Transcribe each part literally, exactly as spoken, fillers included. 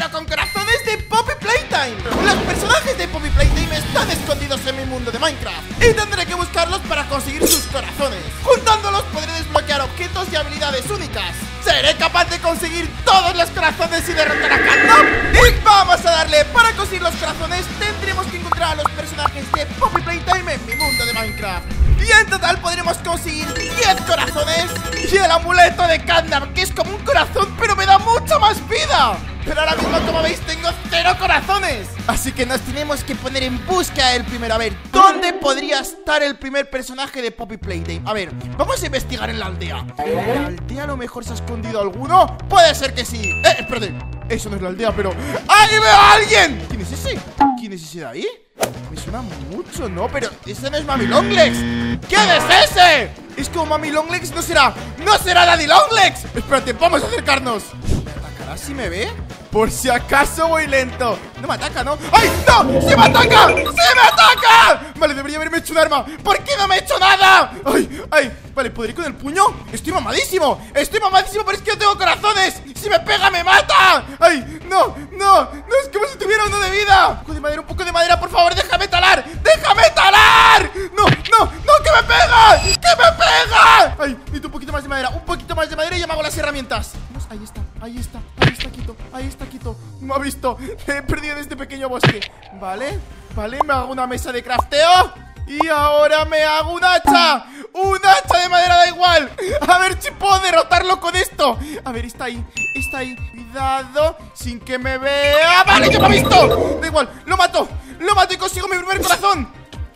pero con corazones de Poppy Playtime. Los personajes de Poppy Playtime están escondidos en mi mundo de Minecraft y tendré que buscarlos para conseguir sus corazones. Juntándolos podré desbloquear objetos y habilidades únicas. ¿Seré capaz de conseguir todos los corazones y derrotar a Catnap? Y vamos a darle. Para conseguir los corazones tendremos que encontrar a los personajes de Poppy Playtime en mi mundo de Minecraft. Y en total podremos conseguir diez corazones y el amuleto de Catnap, que es como un corazón pero me da mucha más vida. Pero ahora mismo, como veis, tengo cero corazones. Así que nos tenemos que poner en búsqueda del primero. A ver, ¿dónde podría estar el primer personaje de Poppy Playtime? A ver, vamos a investigar en la aldea. ¿En la aldea a lo mejor se ha escondido alguno? Puede ser que sí. Eh, espérate, eso no es la aldea, pero... ¡ahí veo a alguien! ¿Quién es ese? ¿Quién es ese de ahí? Me suena mucho, ¿no? Pero ese no es Mami Longlegs. ¿Quién es ese? Es como Mami Longlegs, no será. ¡No será Daddy Longlegs! Espérate, vamos a acercarnos. ¿Me atacará si me ve? Por si acaso voy lento. No me ataca, ¿no? ¡ay, no! ¡Sí me ataca! ¡Sí me ataca! Vale, debería haberme hecho un arma. ¿Por qué no me he hecho nada? ¡Ay, ay! Vale, ¿podré con el puño? Estoy mamadísimo. Estoy mamadísimo, pero es que no tengo corazones. Si me pega, me mata. ¡ay! No, no, no es como si tuviera uno de vida. Un poco de madera, un poco de madera, por favor, déjame talar. ¡Déjame talar! ¡No, no, no! ¡Que me pega! ¡Que me pega! ¡ay! Necesito un poquito más de madera. Un poquito más de madera y ya me hago las herramientas. Vamos, ahí está, ahí está, ahí está Quito. Ahí está Quito. Me ha visto. He perdido en este pequeño bosque. Vale, vale, me hago una mesa de crafteo. Y ahora me hago un hacha. Un hacha de madera, da igual. A ver si puedo derrotarlo con esto. A ver, está ahí, está ahí. Cuidado, sin que me vea. Vale, ya me ha visto. Da igual, lo mato. Lo mato y consigo mi primer corazón.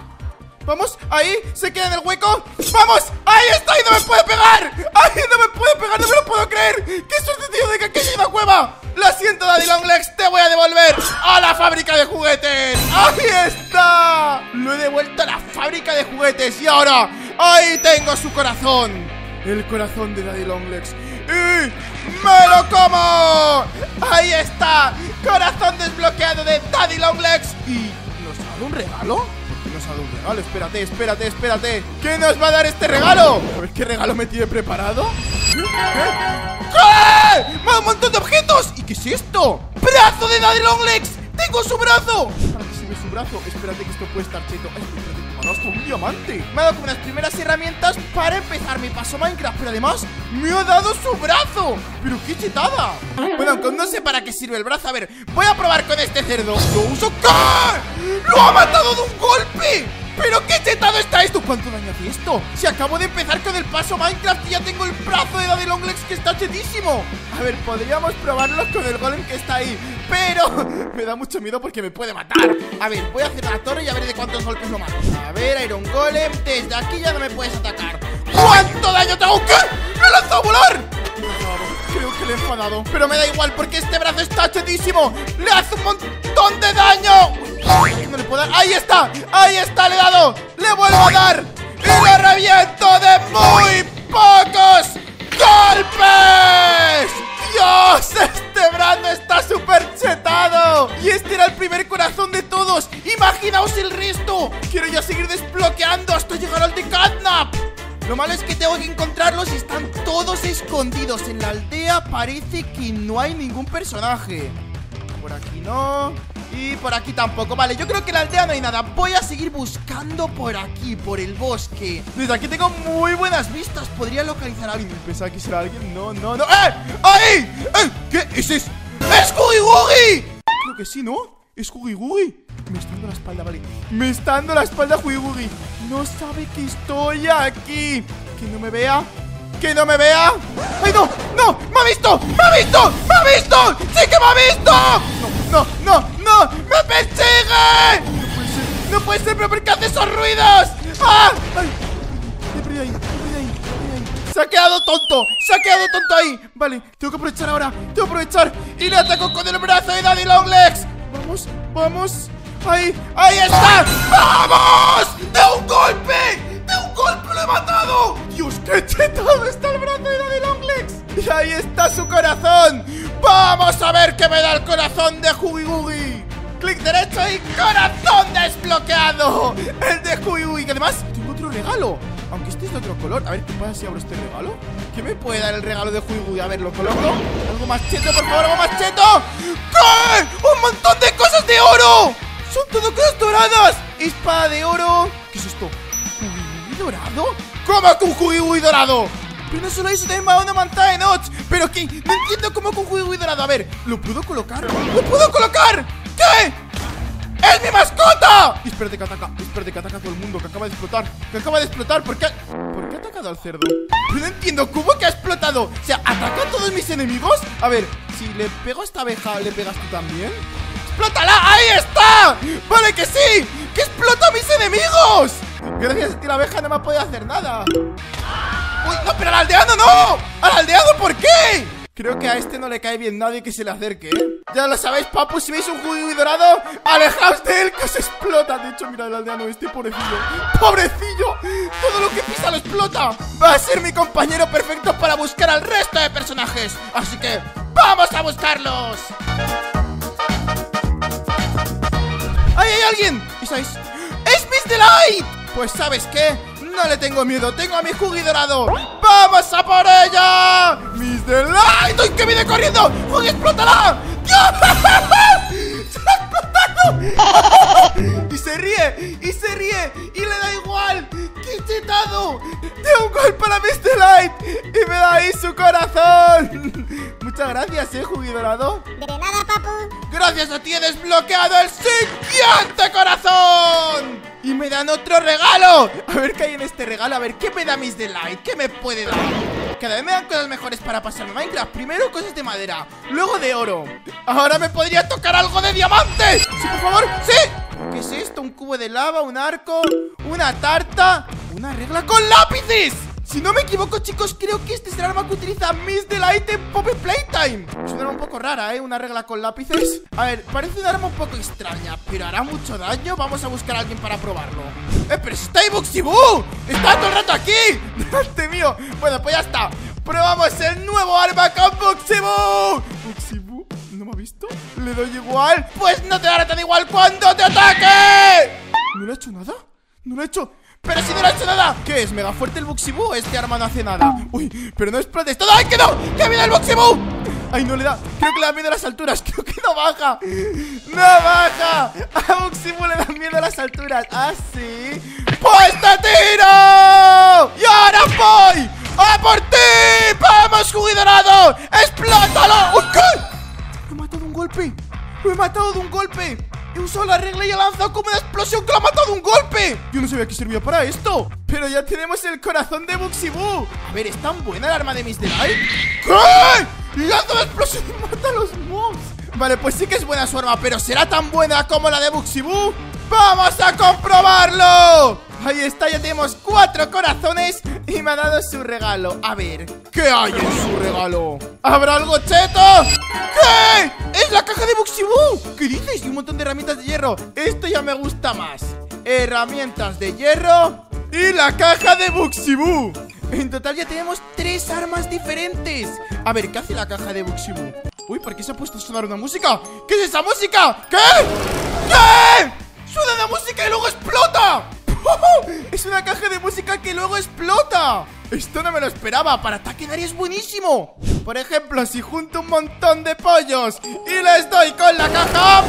Vamos, ahí, se queda en el hueco. ¡Vamos! ¡Ahí está! ¡Y no me puede pegar! ¡Ay, no me puede pegar! ¡No me lo puedo creer! ¡Qué suerte, tío, de que aquí hay una cueva! Lo siento, Daddy Longlegs, te voy a devolver a la fábrica de juguetes. ¡Ahí está! Lo he devuelto a la fábrica de juguetes. Y ahora, ahí tengo su corazón. El corazón de Daddy Longlegs. ¡Y me lo como! ¡Ahí está! Corazón desbloqueado de Daddy Longlegs. ¿Y nos ha dado un regalo? Nos ha dado un regalo, espérate, espérate, espérate. ¿Qué nos va a dar este regalo? A ver qué regalo me tiene preparado. ¿Qué? ¿Qué? ¡Me ha dado un montón de objetos! ¿Y qué es esto? ¡Brazo de Daddy Longlegs! ¡Tengo su brazo! ¿Para qué sirve su brazo? Espérate que esto puede estar cheto. Ay, espérate, me ha dado hasta un diamante. Me ha dado como unas primeras herramientas para empezar mi paso Minecraft. Pero además, me ha dado su brazo. ¡Pero qué chetada! Bueno, aunque no sé para qué sirve el brazo. A ver, voy a probar con este cerdo. Lo uso. ¿Qué? ¡Lo ha matado de un golpe! ¡Pero qué chetado está esto! ¿Cuánto daño hace esto? Si acabo de empezar con el paso Minecraft y ya tengo el brazo de Daddy Longlegs que está chetísimo. A ver, podríamos probarlo con el golem que está ahí, pero me da mucho miedo porque me puede matar. A ver, voy a hacer la torre y a ver de cuántos golpes lo mato. A ver, Iron Golem, desde aquí ya no me puedes atacar. ¿Cuánto daño te hago? ¿Qué? ¡Me he lanzado a volar! Creo que le he enfadado, pero me da igual porque este brazo está chetísimo. ¡Le hace un montón de daño! No le puedo dar. ¡Ahí está! ¡Ahí está! ¡Le he dado! ¡Le vuelvo a dar! ¡Y lo reviento de muy pocos golpes! ¡Dios! Este brazo está súper chetado. Y este era el primer corazón de todos. ¡Imaginaos el resto! Quiero ya seguir desbloqueando hasta llegar al de Catnap. Lo malo es que tengo que encontrarlos y están todos escondidos. En la aldea parece que no hay ningún personaje. Por aquí no. Y por aquí tampoco. Vale, yo creo que en la aldea no hay nada. Voy a seguir buscando por aquí, por el bosque. Desde aquí tengo muy buenas vistas. Podría localizar a alguien. Pensaba que será alguien. No, no, no. ¡Eh! ¡Ahí! ¡Eh! ¿Qué? ¿Ese es? ¡Es Huggy Wuggy! Creo que sí, ¿no? Es Huggy Wuggy. Me está dando la espalda, vale. Me está dando la espalda Huggy Wuggy. No sabe que estoy aquí. Que no me vea. Que no me vea. ¡Ay, no! ¡No! ¡Me ha visto! ¡Me ha visto! ¡Me ha visto! ¡Sí que me ha visto! ¡No, no, no! ¡No! ¡Me persigue! No puede ser. No puede ser, pero ¿por qué hace esos ruidos? ¡Ah! ¡Ay! ¡Ay, ahí! ¡Ay, ahí! ¡Ay! ¡Se ha quedado tonto! ¡Se ha quedado tonto ahí! Vale, tengo que aprovechar ahora. Tengo que aprovechar. Y le ataco con el brazo de Daddy Longlegs. Vamos, vamos. ¡Ahí! ¡Ahí está! ¡Vamos! ¡De un golpe! ¡De un golpe lo he matado! ¡Dios, qué chetado está el brazo de Daddy Longlegs! ¡Y ahí está su corazón! ¡Vamos a ver qué me da el corazón de Huggy Wuggy! Clic derecho y corazón desbloqueado. El de Huggy Wuggy, que además tengo otro regalo. Aunque este es de otro color. A ver, ¿qué pasa si abro este regalo? ¿Qué me puede dar el regalo de Huggy Wuggy? A ver, lo coloco. Algo más cheto, por favor, algo más cheto. ¿Qué? todo cosas doradas. Espada de oro. ¿Qué es esto? ¿Juguigui dorado? ¿Cómo que un juguigui dorado? Pero no solo eso, también va a una mantada de Notch. Pero que no entiendo cómo que un juguigui dorado. A ver, ¿lo puedo colocar? ¡Lo puedo colocar! ¿Qué? ¡Es mi mascota! Espérate que ataca, espérate que ataca a todo el mundo. Que acaba de explotar, que acaba de explotar. ¿Por qué? ¿Por qué ha atacado al cerdo? Pero no entiendo, ¿cómo que ha explotado? O sea, ¿ataca a todos mis enemigos? A ver, si le pego a esta abeja, ¿le pegas tú también? ¡Explótala! ¡Ahí está! ¡Vale que sí! ¡Que explota a mis enemigos! Gracias a ti la abeja no me ha podido hacer nada. ¡Uy, no, pero al aldeano no! ¡Al aldeano por qué! Creo que a este no le cae bien nadie que se le acerque, ¿eh? Ya lo sabéis, papu, si veis un juguigui dorado, alejaos de él, que os explota. De hecho, mira el aldeano este, pobrecillo. ¡Pobrecillo! Todo lo que pisa lo explota. Va a ser mi compañero perfecto para buscar al resto de personajes. Así que, ¡vamos a buscarlos! ¡Ahí hay alguien! ¿Y sabéis? ¡Es Miss Delight! Pues, ¿sabes qué? No le tengo miedo, tengo a mi juguigui dorado. ¡Vamos a por ella! ¡Miss Delight! ¡Uy, que viene corriendo! ¡Juguigui, explótala! ¡Dios! ¡Se ha explotado! Y se ríe, y se ríe, y le da igual. ¡Qué chetado! De un golpe a la Miss Delight y me da ahí su corazón. Muchas gracias, eh, juguigui dorado. De nada, papu. Gracias a ti he desbloqueado el siguiente corazón. Y me dan otro regalo. A ver qué hay en este regalo. A ver, ¿qué me da Miss Delight? ¿Qué me puede dar? Cada vez me dan cosas mejores para pasarme Minecraft. Primero cosas de madera, luego de oro. Ahora me podría tocar algo de diamante. Sí, por favor, sí. ¿Qué es esto? Un cubo de lava, un arco, una tarta, una regla con lápices. Si no me equivoco, chicos, creo que este es el arma que utiliza Miss Delight en Poppy Playtime. Es una arma un poco rara, ¿eh? Una regla con lápices. A ver, parece una arma un poco extraña, pero hará mucho daño. Vamos a buscar a alguien para probarlo. ¡Eh, pero si está ahí Bugsy-Boo! ¡Está todo el rato aquí! ¡Delante mío! Bueno, pues ya está. Probamos el nuevo arma con Bugsy-Boo. ¿Bugsy-Boo? ¿No me ha visto? ¿Le doy igual? Pues no te dará tan igual cuando te ataque. ¿No le ha hecho nada? ¿No le ha hecho...? ¡Pero si no le ha hecho nada! ¿Qué es? ¿Mega fuerte el Bugsy-Boo? Este arma no hace nada. Uy, pero no explotes todo. ¡Ay, que no! ¡Que viene el Bugsy-Boo! ¡Ay, no le da! Creo que le da miedo a las alturas. Creo que no baja. ¡No baja! A Bugsy-Boo le da miedo a las alturas. ¿Ah, sí? ¡Pues te tiro! ¡Y ahora voy! ¡A por ti! ¡Vamos, juguigui dorado! ¡Explótalo! ¡Uy, qué! ¡Me he matado de un golpe! ¡Me he matado de un golpe! He usado la regla y he lanzado como una explosión que lo ha matado de un golpe. Yo no sabía que servía para esto. Pero ya tenemos el corazón de Bugsy-Boo. A ver, ¿es tan buena el arma de Miss Delight? ¿Qué? Lanza una explosión y mata a los mobs. Vale, pues sí que es buena su arma, pero ¿será tan buena como la de Bugsy-Boo? ¡Vamos a comprobarlo! Ahí está, ya tenemos cuatro corazones y me ha dado su regalo. A ver, ¿qué hay en su regalo? ¿Habrá algo cheto? ¿Qué? ¡Es la caja de Bugsy-Boo! ¿Qué dices? Y un montón de herramientas de hierro. Esto ya me gusta más. Herramientas de hierro y la caja de Bugsy-Boo. En total ya tenemos tres armas diferentes. A ver, ¿qué hace la caja de Bugsy-Boo? Uy, ¿por qué se ha puesto a sonar una música? ¿Qué es esa música? ¿Qué? ¿Qué? ¡Suena una música y luego explota! ¡Es una caja de música que luego explota! Esto no me lo esperaba. Para ataque de área es buenísimo. Por ejemplo, si junto un montón de pollos y les doy con la caja,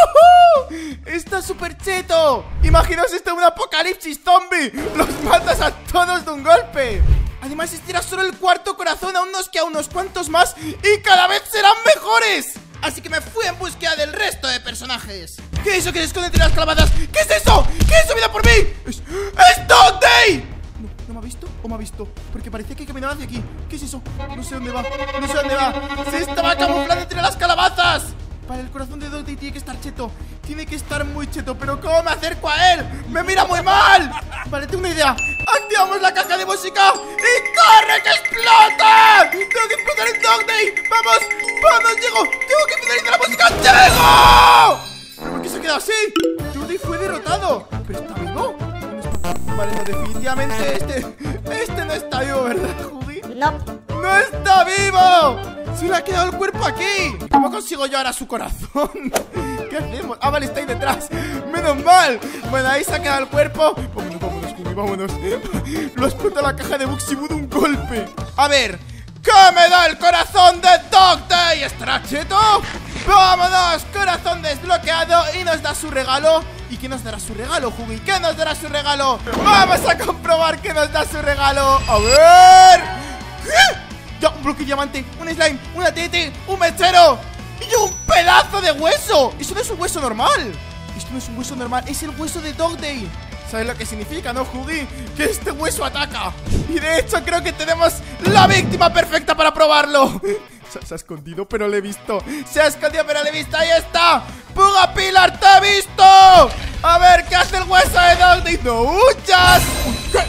está súper cheto. Imaginaos esto en un apocalipsis zombie. Los matas a todos de un golpe. Además, este era solo el cuarto corazón. Aún nos quedan unos cuantos más y cada vez serán mejores. Así que me fui en búsqueda del resto de personajes. ¿Qué es eso que se esconde entre las calabazas? ¿Qué es eso? ¿Qué es eso? ¡Vida por mí! ¡Es, ¡Es Dog Day! No, ¿no me ha visto o me ha visto? Porque parecía que caminaba hacia aquí. ¿Qué es eso? No sé dónde va, no sé dónde va. Se estaba camuflando entre las calabazas. Vale, el corazón de Dog Day tiene que estar cheto. Tiene que estar muy cheto, pero ¿cómo me acerco a él? ¡Me mira muy mal! Vale, tengo una idea. Activamos la caja de música y ¡corre que explota! ¡Tengo que explotar el Dog Day! ¡Vamos! ¡Vamos, llego! ¡Tengo que finalizar la música! ¡Llego! ¿Pero por qué se ha quedado así? Dog Day fue derrotado. ¿Pero está vivo? No está... Vale, no, definitivamente este... Este no está vivo, ¿verdad, Jugi? No. ¡No está vivo! ¡Se le ha quedado el cuerpo aquí! ¿Cómo consigo yo ahora su corazón? ¿Qué hacemos? Ah, vale, está ahí detrás. ¡Menos mal! Bueno, ahí se ha quedado el cuerpo. Vámonos, vámonos, Jugi, vámonos. Lo ha explotado la caja de Bugsy-Boo de un golpe. A ver, ¿Qué me da el corazón de Dog Day? ¿Estará cheto? ¡Vámonos! Corazón desbloqueado y nos da su regalo. ¿Y qué nos dará su regalo, Hugi? ¿Qué nos dará su regalo? ¡Vamos a comprobar qué nos da su regalo! ¡A ver! ¿Qué? Ya, un bloque diamante, un slime, una T T, un mechero y un pedazo de hueso. Eso no es un hueso normal. Esto no es un hueso normal, es el hueso de Dog Day. ¿Sabes lo que significa, no, Hugi? Que este hueso ataca. Y de hecho creo que tenemos la víctima perfecta para probarlo. Se, se ha escondido, pero le he visto. Se ha escondido, pero le he visto. ¡Ahí está! ¡Puga Pilar, te he visto! A ver, ¿qué hace el hueso de Dog Day? ¡No huyas! ¿Qué?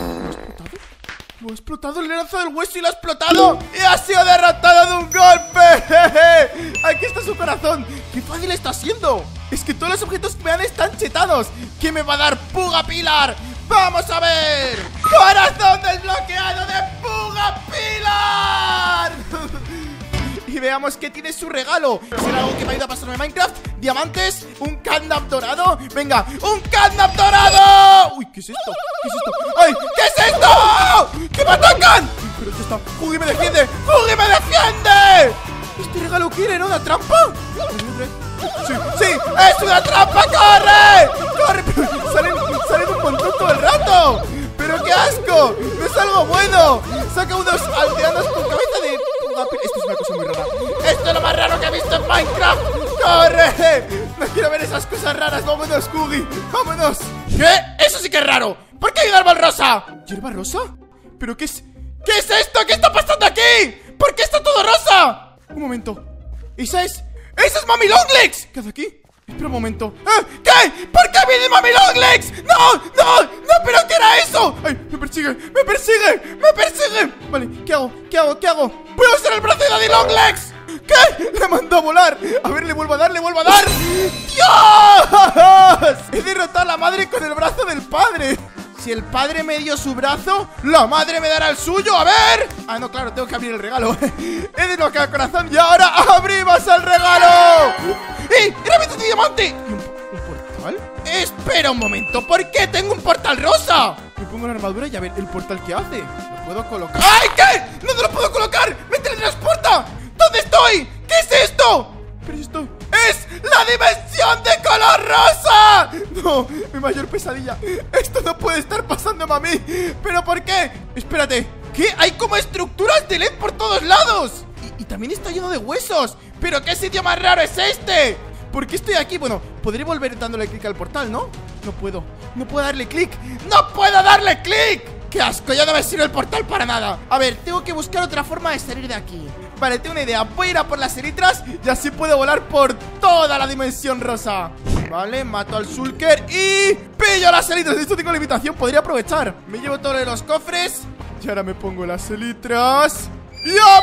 Lo ha explotado, le he lanzado el hueso y lo ha explotado. Y ha sido derrotado de un golpe. Aquí está su corazón. ¡Qué fácil está siendo! Es que todos los objetos que me dan están chetados. ¿Qué me va a dar Puga Pilar? ¡Vamos a ver! ¡Corazón desbloqueado de Puga Pilar! Y veamos que tiene su regalo. ¿Será algo que me ayuda a pasarme Minecraft? Diamantes, un catnap dorado. Venga, un catnap dorado. Uy, ¿qué es esto? ¿Qué es esto? ¡Ay! ¿Qué es esto? ¡Que me atacan! Pero ¿qué está? ¡Hugi me defiende! ¡Hugi me defiende! ¿Este regalo qué era? ¿Era una trampa? ¡Sí! ¡Sí! ¡Es una trampa! ¡Corre! ¡Corre! Salen, salen un montón todo el rato. ¡Pero qué asco! ¡No es algo bueno! Saca unos aldeanos con cabeza de... Esto es una cosa muy rara. Esto es lo más raro que he visto en Minecraft. ¡Corre! No quiero ver esas cosas raras. ¡Vámonos, Hugi! ¡Vámonos! ¿Qué? ¡Eso sí que es raro! ¿Por qué hay un árbol rosa? ¿Hierba rosa? ¿Pero qué es? ¿Qué es esto? ¿Qué está pasando aquí? ¿Por qué está todo rosa? Un momento. ¿Esa es? ¡Esa es Mami Longlegs! ¿Qué hace aquí? Espera un momento. ¿Eh? ¿Qué? ¿Por qué viene Mami Longlegs? ¡No! ¡No! ¡No! ¿Pero qué era eso? ¡Ay! ¡Me persigue! ¡Me persigue! ¡Me persigue! Vale, ¿qué hago? ¿Qué hago? ¿Qué hago? ¡Puedo usar el brazo de Daddy Longlegs! ¿Qué? Le mandó a volar. A ver, le vuelvo a dar, le vuelvo a dar. ¡Dios! He derrotado a la madre con el brazo del padre. Si el padre me dio su brazo, la madre me dará el suyo. ¡A ver! Ah, no, claro, tengo que abrir el regalo. He desbloqueado el corazón y ahora abrimos el regalo. ¡Eh! ¡Era de diamante! ¿Un, ¿Un portal? Espera un momento, ¿por qué tengo un portal rosa? Me pongo la armadura y a ver, ¿el portal qué hace? ¿Lo puedo colocar? ¡Ay, qué! ¡No, no lo puedo colocar! ¡Me teletransporta! ¿Dónde estoy? ¿Qué es esto? ¿Qué es esto? ¡Es la dimensión de color rosa! No, mi mayor pesadilla. Esto no puede estar pasándome a mí. ¿Pero por qué? Espérate, ¿qué? Hay como estructuras de L E D por todos lados. Y, y también está lleno de huesos. ¿Pero qué sitio más raro es este? ¿Por qué estoy aquí? Bueno, podré volver dándole clic al portal, ¿no? No puedo, no puedo darle clic. ¡No puedo darle clic! ¡Qué asco! Ya no me sirve el portal para nada. A ver, tengo que buscar otra forma de salir de aquí. Vale, tengo una idea. Voy a ir a por las elitras y así puedo volar por toda la dimensión rosa. Vale, mato al Shulker y pillo las elitras. Esto tengo limitación, podría aprovechar. Me llevo todo de los cofres y ahora me pongo las elitras y ¡a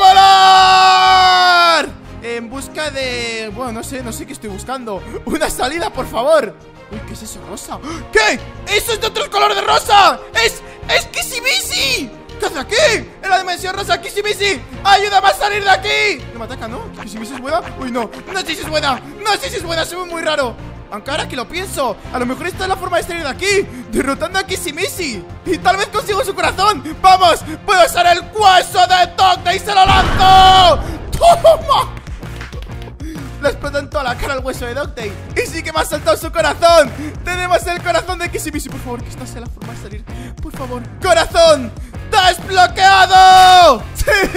volar! En busca de... Bueno, no sé, no sé qué estoy buscando. Una salida, por favor. Uy, ¿qué es eso, rosa? ¿Qué? ¡Eso es de otro color de rosa! ¡Es... es Kissy-Missy! ¿Qué hace aquí? En la dimensión rosa, Kissy-Missy, ¡ayúdame a salir de aquí! No me ataca, ¿no? ¿Kissy-Missy es buena? Uy, no, no sé si es buena. No sé si es buena, se ve muy raro. Aunque ahora que lo pienso, a lo mejor esta es la forma de salir de aquí, derrotando a Kissy-Missy. Y tal vez consigo su corazón. ¡Vamos! ¡Puedo usar el hueso de Dog Day y se lo lanzo! ¡Toma! Le explotó en toda la cara el hueso de Dog Day. Y sí que me ha saltado su corazón. Tenemos el corazón de Kissy-Missy. Por favor, que esta sea la forma de salir. Por favor, ¡corazón desbloqueado!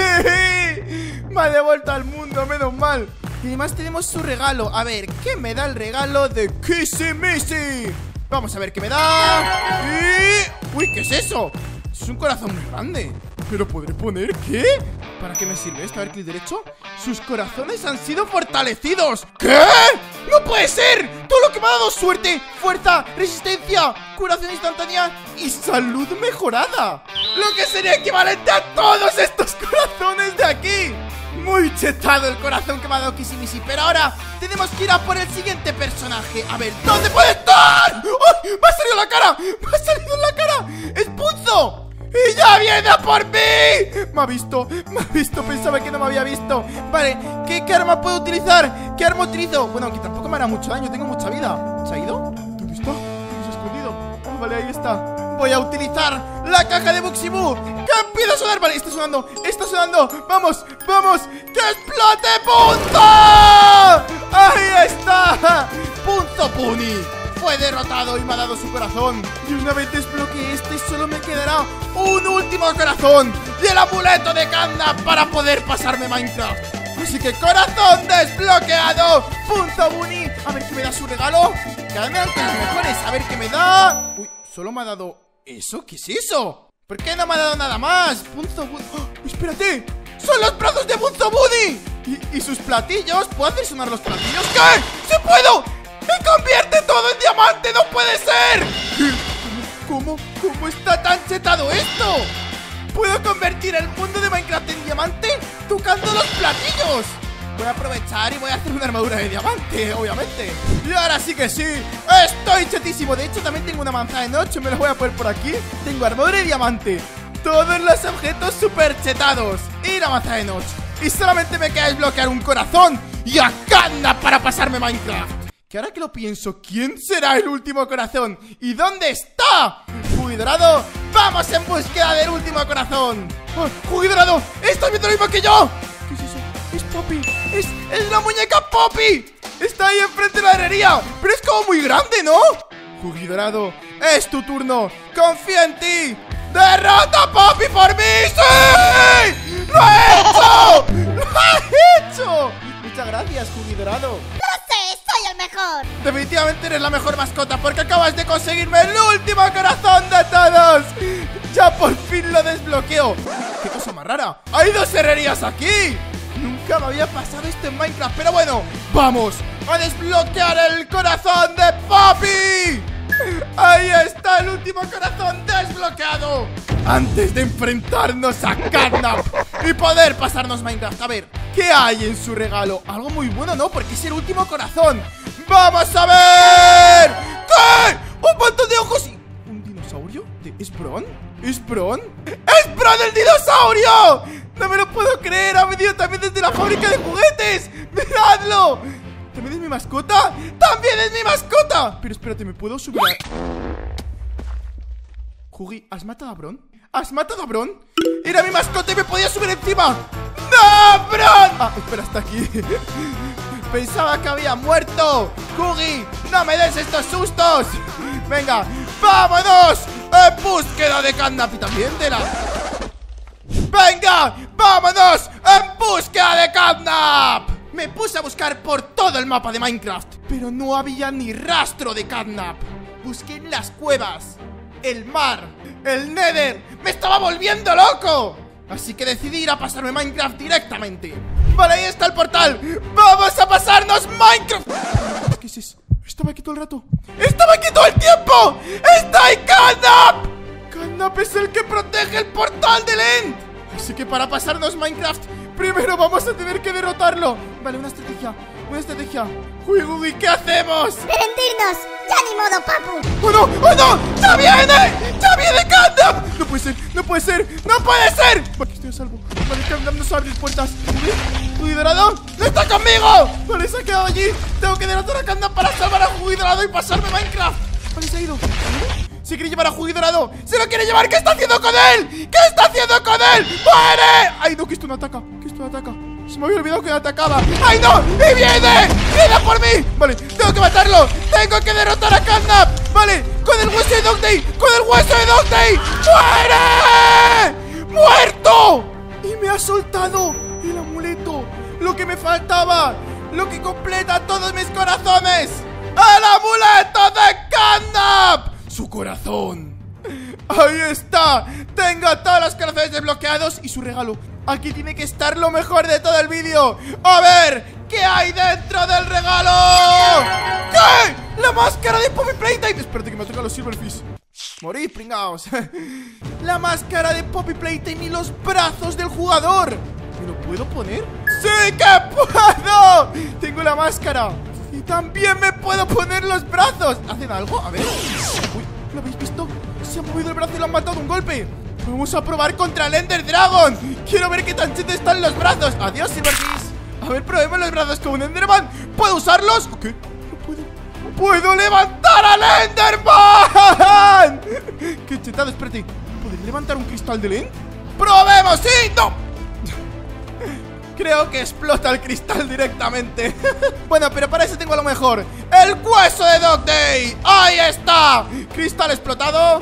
¡Sí! Me ha devuelto al mundo, menos mal. Y además tenemos su regalo. A ver, ¿qué me da el regalo de Kissy-Missy? Vamos a ver qué me da. Y... uy, ¿qué es eso? Es un corazón muy grande. ¿Pero podré poner qué? ¿Para qué me sirve esto? A ver, clic derecho. Sus corazones han sido fortalecidos. ¿Qué? ¡No puede ser! Todo lo que me ha dado: suerte, fuerza, resistencia, curación instantánea y salud mejorada. Lo que sería equivalente a todos estos corazones de aquí. Muy chetado el corazón que me ha dado Kissy-Missy. Pero ahora tenemos que ir a por el siguiente personaje. A ver, ¿dónde puede estar? ¡Ay! ¡Me ha salido en la cara! ¡Me ha salido en la cara! ¡Es Punzo! ¡Y ya viene a por mí! Me ha visto, me ha visto, pensaba que no me había visto. Vale, ¿qué, qué arma puedo utilizar? ¿Qué arma utilizo? Bueno, aunque tampoco me hará mucho daño, tengo mucha vida. ¿Se ha ido? ¿Dónde está? ¿Se ha escondido? Oh, vale, ahí está. Voy a utilizar la caja de Buxibú. ¡Que empieza a sonar! Vale, está sonando, está sonando. Vamos, vamos, que explote Punzo. Ahí está. Punzo Puni fue derrotado y me ha dado su corazón. Y una vez desbloqueé este, solo me quedará un último corazón y el amuleto de Kanda para poder pasarme Minecraft. Así que corazón desbloqueado, Punzo Bunny. A ver qué me da su regalo. Quédame ante los mejores, a ver qué me da. Uy, solo me ha dado eso. ¿Qué es eso? ¿Por qué no me ha dado nada más? Punzo Bunny. ¡Oh! Espérate, son los brazos de Punzo Bunny. ¿Y, y sus platillos? ¿Puedo hacer sonar los platillos? ¿Qué? ¡Sí puedo! ¡Me convierte todo en diamante! ¡No puede ser! ¿Cómo, cómo, cómo está tan chetado esto? ¿Puedo convertir el mundo de Minecraft en diamante tocando los platillos? Voy a aprovechar y voy a hacer una armadura de diamante, obviamente. Y ahora sí que sí, estoy chetísimo. De hecho también tengo una manzana de noche, me la voy a poner por aquí. Tengo armadura de diamante, todos los objetos super chetados y la manzana de noche. Y solamente me queda desbloquear un corazón y a Kanda para pasarme Minecraft. Que ahora que lo pienso, ¿quién será el último corazón? ¿Y dónde está? Jugidorado, vamos en búsqueda del último corazón. Oh, Jugidorado, ¿estás viendo lo mismo que yo? ¿Qué es eso? Es Poppy, es, es la muñeca Poppy. Está ahí enfrente de la herrería, pero es como muy grande, ¿no? Jugidorado, es tu turno, confía en ti. ¡Derrota a Poppy por mí! ¡Sí! ¡Lo he hecho! ¡Lo he hecho! Muchas gracias, Jugidorado. ¡Soy el mejor! Definitivamente eres la mejor mascota porque acabas de conseguirme el último corazón de todos. Ya por fin lo desbloqueo. ¡Qué cosa más rara! ¡Hay dos herrerías aquí! Nunca me había pasado esto en Minecraft. Pero bueno, vamos a desbloquear el corazón de Poppy. Ahí está el último corazón desbloqueado. Antes de enfrentarnos a Catnap y poder pasarnos Minecraft. A ver, ¿qué hay en su regalo? Algo muy bueno, ¿no? Porque es el último corazón. ¡Vamos a ver! ¿Qué? ¡Un montón de ojos! y... ¿Un dinosaurio? ¿Es Bron? ¿Es Bron? ¡Es Bron el dinosaurio! ¡No me lo puedo creer! ¡Ha venido también desde la fábrica de juguetes! ¡Miradlo! ¿También es mi mascota? ¡También es mi mascota! Pero espérate, ¿me puedo subir a...? Jugi, ¿has matado a Bron? ¿Has matado a Bron? Era mi mascota y me podía subir encima. ¡No, Bron! Ah, espera, está aquí. Pensaba que había muerto. Jugi, no me des estos sustos. Venga, vámonos en búsqueda de Catnap y también de la... ¡Venga! ¡Vámonos en búsqueda de Catnap! Me puse a buscar por todo el mapa de Minecraft, pero no había ni rastro de Catnap. Busqué en las cuevas, el mar, el Nether. ¡Me estaba volviendo loco! Así que decidí ir a pasarme Minecraft directamente. Vale, ahí está el portal. ¡Vamos a pasarnos Minecraft! ¿Qué es eso? Estaba aquí todo el rato. ¡Estaba aquí todo el tiempo! ¡Está ahí Catnap! Catnap es el que protege el portal del End. Así que para pasarnos Minecraft, primero vamos a tener que derrotarlo. Vale, una estrategia, una estrategia. Uy, uy, ¿qué hacemos? ¡Rendirnos! ¡Ya ni modo, papu! ¡Oh, no! ¡Oh, no! ¡Ya viene! ¡Ya viene Catnap! ¡No puede ser! ¡No puede ser! ¡No puede ser! Vale, estoy a salvo. Vale, Catnap nos abre las puertas. ¡Jugidorado! ¡No está conmigo! Vale, se ha quedado allí. Tengo que derrotar a Catnap para salvar a Jugidorado y pasarme Minecraft. Vale, se ha ido. Se quiere llevar a Jugidorado. ¡Se lo quiere llevar! ¿Qué está haciendo con él? ¿Qué está haciendo con él? ¡Muere! ¡Ay, no! Que esto no ataca. Que esto no ataca. Se me había olvidado que atacaba. ¡Ay, no! ¡Y viene! ¡Viene por mí! Vale, tengo que matarlo. Tengo que derrotar a Catnap. Vale, con el hueso de Dog Day. Con el hueso de Dog Day. ¡Muere! ¡Muerto! Y me ha soltado el amuleto. Lo que me faltaba. Lo que completa todos mis corazones. ¡El amuleto de Catnap! Su corazón. Ahí está. Tengo todos los corazones desbloqueados y su regalo. Aquí tiene que estar lo mejor de todo el vídeo. A ver, ¿qué hay dentro del regalo? ¿Qué? La máscara de Poppy Playtime. Espérate que me toca los Silverfish. Morí, pringaos. La máscara de Poppy Playtime y los brazos del jugador. ¿Me lo puedo poner? ¡Sí que puedo! Tengo la máscara. Y también me puedo poner los brazos. ¿Hacen algo? A ver. Uy, ¿lo habéis visto? Se ha movido el brazo y lo han matado de un golpe. Vamos a probar contra el Ender Dragon. Quiero ver qué tan chetos están los brazos. Adiós, Silverfish. A ver, probemos los brazos con un Enderman. ¿Puedo usarlos? ¿Qué? No puedo. No ¡Puedo levantar al Enderman! ¡Qué chetado! Espérate, ¿podré levantar un cristal de End? ¡Probemos! ¡Sí! ¡No! Creo que explota el cristal directamente. Bueno, pero para eso tengo lo mejor: ¡el hueso de Dog Day! ¡Ahí está! Cristal explotado.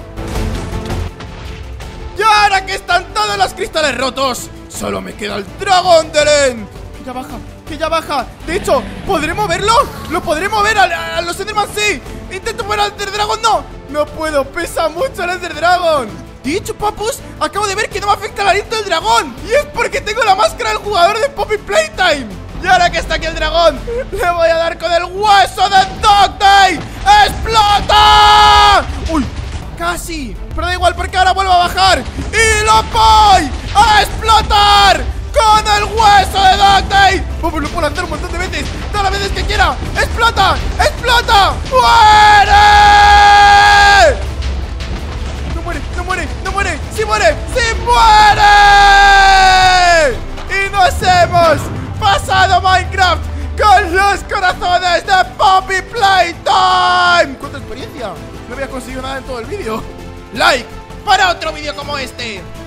Y ahora que están todos los cristales rotos, solo me queda el dragón de End. Que ya baja, que ya baja. De hecho, ¿podré moverlo? ¿Lo podré mover a, a los Enderman? Sí. Intento mover al Ender Dragon. No, no puedo, pesa mucho el Ender Dragon. De hecho, papus, acabo de ver que no me afecta el aliento del dragón. Y es porque tengo la máscara del jugador de Poppy Playtime. Y ahora que está aquí el dragón, le voy a dar con el hueso de Dog Day. ¡Explota! ¡Uy! Casi. Pero da igual porque ahora vuelvo a bajar. ¡Y lo voy a explotar con el hueso de Dog Day! Pues lo puedo lanzar un montón de veces, todas las veces que quiera. ¡Explota! ¡Explota! ¡Muere! ¡No muere! ¡No muere! ¡No muere! ¡Sí muere! ¡Sí muere! Y nos hemos pasado Minecraft con los corazones de Poppy Playtime. ¡Cuánta experiencia! No había conseguido nada en todo el vídeo. Like para otro vídeo como este.